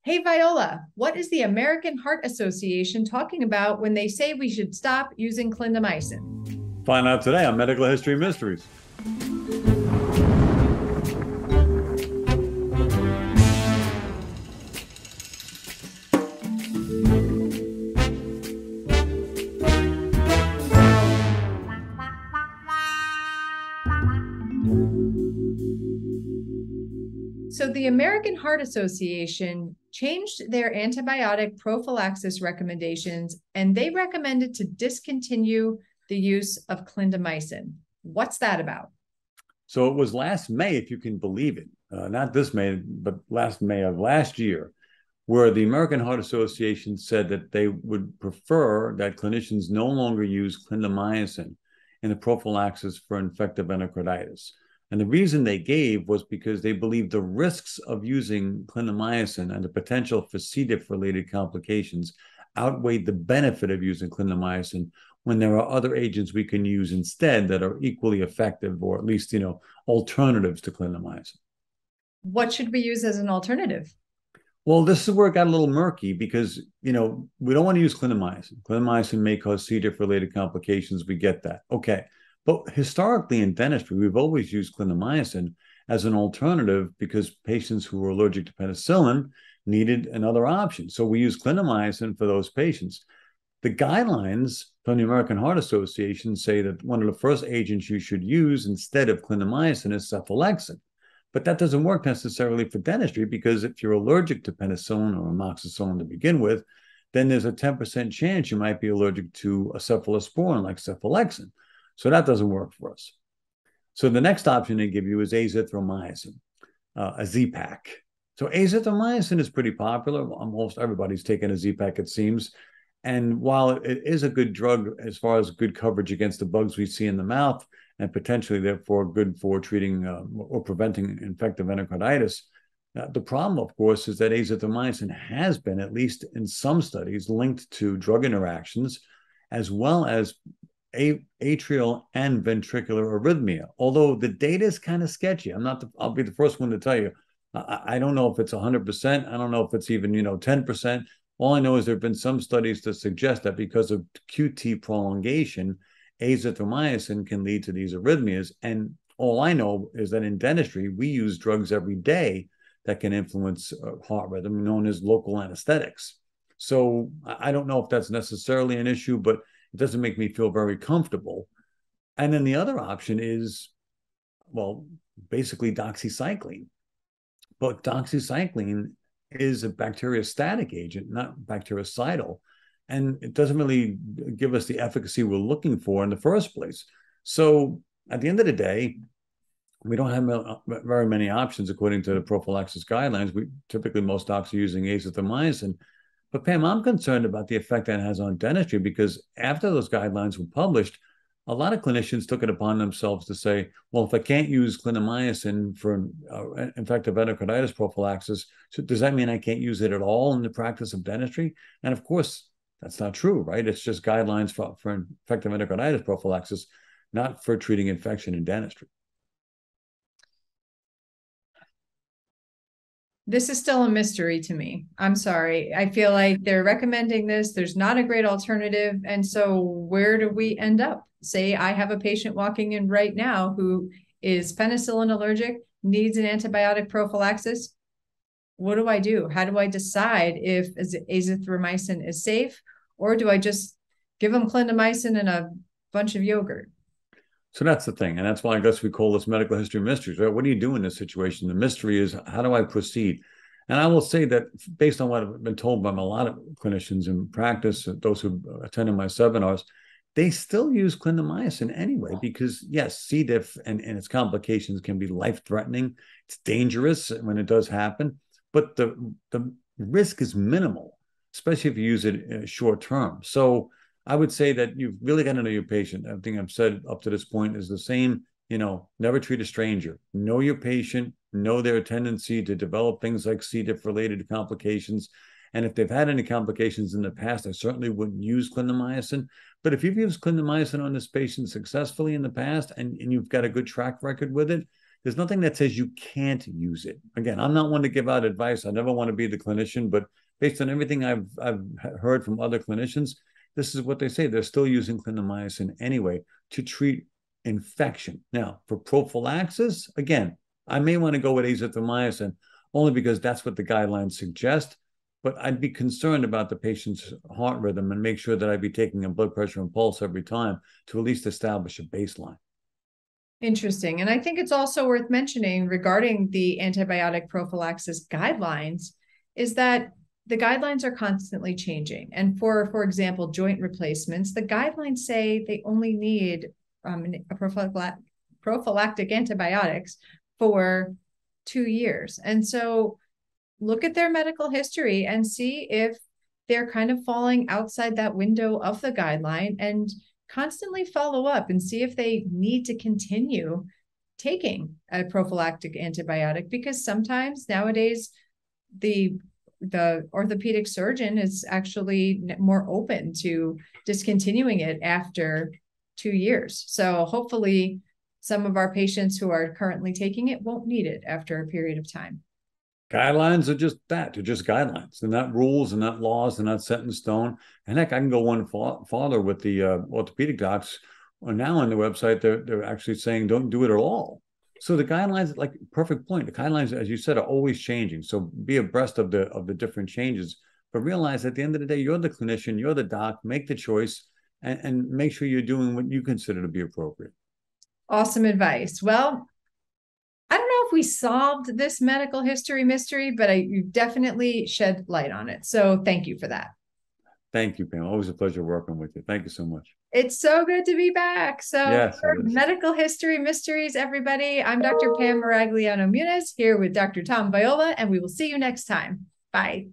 Hey, Viola, what is the American Heart Association talking about when they say we should stop using clindamycin? Find out today on Medical History Mysteries. So, the American Heart Association changed their antibiotic prophylaxis recommendations and they recommended to discontinue the use of clindamycin. What's that about? So it was last May, if you can believe it, not this May, but last May of last year, where the American Heart Association said that they would prefer that clinicians no longer use clindamycin in the prophylaxis for infective endocarditis. And the reason they gave was because they believed the risks of using clindamycin and the potential for C. diff-related complications outweighed the benefit of using clindamycin when there are other agents we can use instead that are equally effective, or at least, alternatives to clindamycin. What should we use as an alternative? Well, this is where it got a little murky because, we don't want to use clindamycin. Clindamycin may cause C. diff-related complications. We get that. Okay. But historically in dentistry, we've always used clindamycin as an alternative because patients who were allergic to penicillin needed another option. So we use clindamycin for those patients. The guidelines from the American Heart Association say that one of the first agents you should use instead of clindamycin is cephalexin. But that doesn't work necessarily for dentistry because if you're allergic to penicillin or amoxicillin to begin with, then there's a 10% chance you might be allergic to a cephalosporin like cephalexin. So that doesn't work for us. So the next option they give you is azithromycin, a Z-Pak. So azithromycin is pretty popular. Almost everybody's taken a Z-Pak, it seems. And while it is a good drug as far as good coverage against the bugs we see in the mouth, and potentially therefore good for treating or preventing infective endocarditis, the problem, of course, is that azithromycin has been, at least in some studies, linked to drug interactions as well as atrial and ventricular arrhythmia. Although the data is kind of sketchy. I'll be the first one to tell you. I don't know if it's 100%. I don't know if it's even, 10%. All I know is there have been some studies that suggest that because of QT prolongation, azithromycin can lead to these arrhythmias. And all I know is that in dentistry, we use drugs every day that can influence heart rhythm, known as local anesthetics. So I don't know if that's necessarily an issue, but it doesn't make me feel very comfortable. And then the other option is, well, basically doxycycline. But doxycycline is a bacteriostatic agent, not bactericidal. And it doesn't really give us the efficacy we're looking for in the first place. So at the end of the day, we don't have very many options according to the prophylaxis guidelines. Typically, most docs are using azithromycin. But Pam, I'm concerned about the effect that has on dentistry because after those guidelines were published, a lot of clinicians took it upon themselves to say, well, if I can't use clindamycin for infective endocarditis prophylaxis, so does that mean I can't use it at all in the practice of dentistry? And of course, that's not true, right? It's just guidelines for infective endocarditis prophylaxis, not for treating infection in dentistry. This is still a mystery to me. I'm sorry. I feel like they're recommending this. There's not a great alternative. And so where do we end up? Say I have a patient walking in right now who is penicillin allergic, needs an antibiotic prophylaxis. What do I do? How do I decide if azithromycin is safe, or do I just give them clindamycin and a bunch of yogurt? So that's the thing. And that's why I guess we call this medical history mysteries, right? What do you do in this situation? The mystery is, how do I proceed? And I will say that based on what I've been told by a lot of clinicians in practice, those who attended my seminars, they still use clindamycin anyway, because yes, C. diff and its complications can be life-threatening. It's dangerous when it does happen, but the risk is minimal, especially if you use it short term. So I would say that you've really got to know your patient. Everything I've said up to this point is the same. Never treat a stranger. Know your patient, know their tendency to develop things like C. diff related complications. And if they've had any complications in the past, I certainly wouldn't use clindamycin. But if you've used clindamycin on this patient successfully in the past and you've got a good track record with it, There's nothing that says you can't use it. Again, I'm not one to give out advice. I never want to be the clinician, but based on everything I've heard from other clinicians, this is what they say. They're still using clindamycin anyway to treat infection. Now, for prophylaxis, again, I may want to go with azithromycin only because that's what the guidelines suggest. But I'd be concerned about the patient's heart rhythm and make sure that I'd be taking a blood pressure and pulse every time to at least establish a baseline. Interesting. And I think it's also worth mentioning regarding the antibiotic prophylaxis guidelines is that the guidelines are constantly changing. And for example, joint replacements, the guidelines say they only need a prophylactic antibiotics for 2 years. And so look at their medical history and see if they're kind of falling outside that window of the guideline, and constantly follow up and see if they need to continue taking a prophylactic antibiotic, because sometimes nowadays the orthopedic surgeon is actually more open to discontinuing it after 2 years. So hopefully some of our patients who are currently taking it won't need it after a period of time. Guidelines are just that. They're just guidelines. They're not rules. They're not laws. They're not set in stone. And heck, I can go one farther with the orthopedic docs. Now on the website, they're actually saying don't do it at all. So the guidelines, like perfect point. The guidelines, as you said, are always changing. So be abreast of the different changes. But realize at the end of the day, you're the clinician, you're the doc. Make the choice and make sure you're doing what you consider to be appropriate. Awesome advice. Well, I don't know if we solved this medical history mystery, but you definitely shed light on it. So thank you for that. Thank you, Pam. Always a pleasure working with you. Thank you so much. It's so good to be back. So yes, for Medical History Mysteries, everybody, I'm Dr. Pam Maragliano-Muniz here with Dr. Tom Viola, and we will see you next time. Bye.